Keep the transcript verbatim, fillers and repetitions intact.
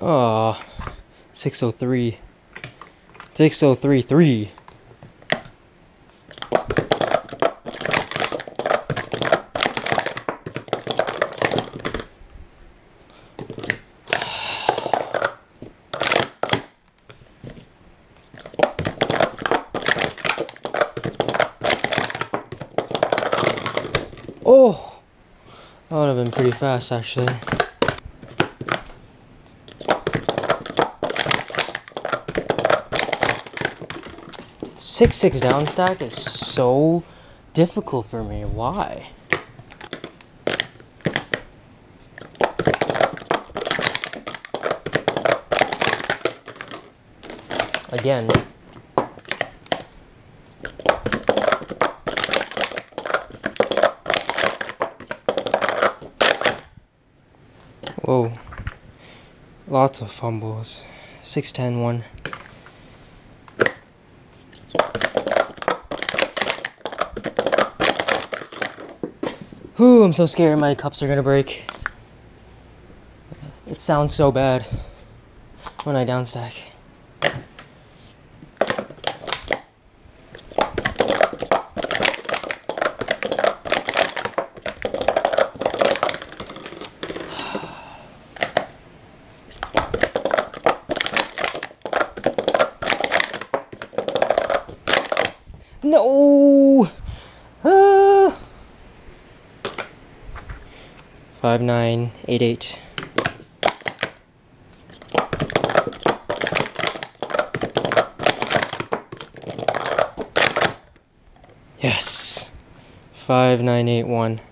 Oh, six oh three. six oh three three. Oh, that would have been pretty fast actually. six six down stack is so difficult for me. Why? Again. Whoa. Lots of fumbles. six ten one. Whew, I'm so scared my cups are gonna break. It sounds so bad when I downstack. No! Ah! Five nine eight eight. Yes. Five nine eight one.